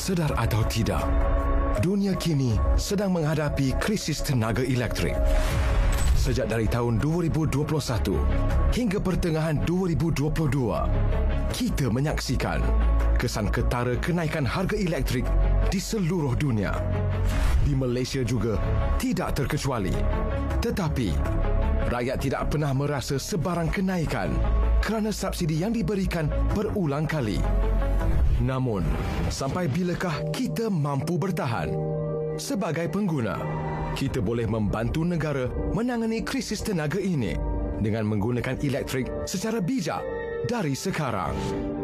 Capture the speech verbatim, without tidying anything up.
Sedar atau tidak, dunia kini sedang menghadapi krisis tenaga elektrik. Sejak dari tahun dua ribu dua puluh satu hingga pertengahan dua ribu dua puluh dua, kita menyaksikan kesan ketara kenaikan harga elektrik di seluruh dunia. Di Malaysia juga tidak terkecuali. Tetapi, rakyat tidak pernah merasa sebarang kenaikan kerana subsidi yang diberikan berulang kali. Namun, sampai bilakah kita mampu bertahan? Sebagai pengguna, kita boleh membantu negara menangani krisis tenaga ini dengan menggunakan elektrik secara bijak dari sekarang.